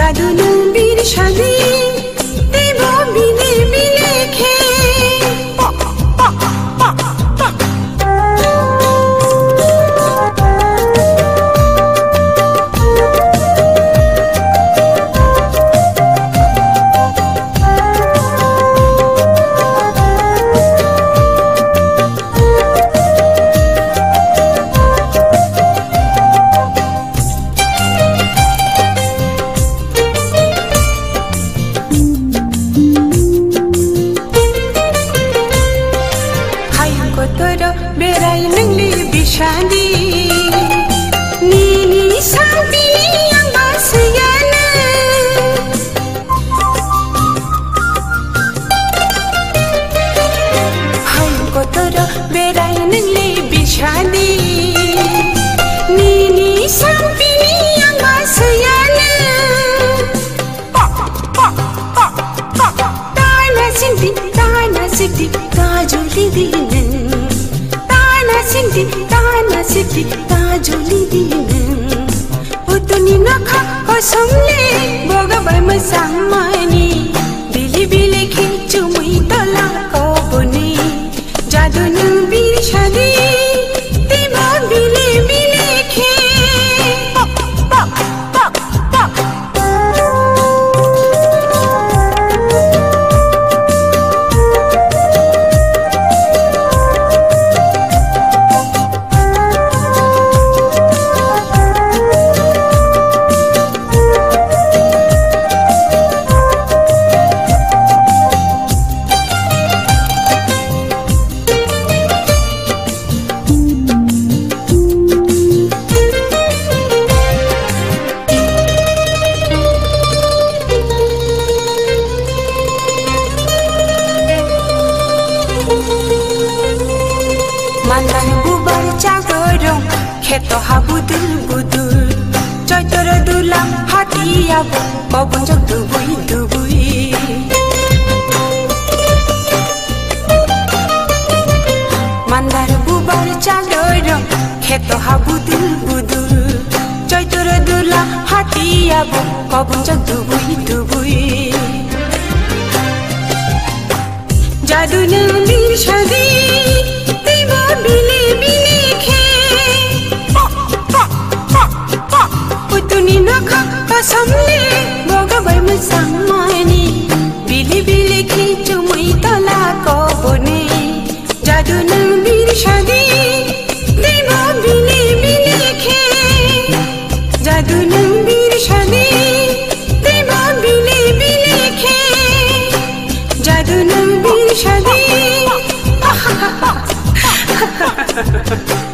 जादू नबीर शादी देव बिले बिलेखे बेराय नंगली बिशादी नीनी साबिनी आंबासयाना हाय कोतरा बेराय नंगली बिशादी नीनी साबिनी आंबासयाना ताना सिद्धि ताजुली दीन सिद्धि ताजुली दिन उतनी नखा कसमले बगबाय मसामानी बिली बिली खिंचु मुई तला कबनी जादू नबीर शादी देवा बिले बिले खे Mandan bubar cagorong keto habudul budur coytor dulam hati abu kobonjok dubui dubui Mandar bubar cagorong keto habudul budur coytor dulam hati abu kobonjok dubui dubui Jadu nabir shadi बिले बिले खे उतनी नखा कसमले बगबाय मसामानी बिले बिले खिंचु मुई तला कबनी जादू नबीर शादी देव बिले बिले खे जादू नबीर शादी देव बिले बिले खे जादू नबीर शादी Ha ha ha ha.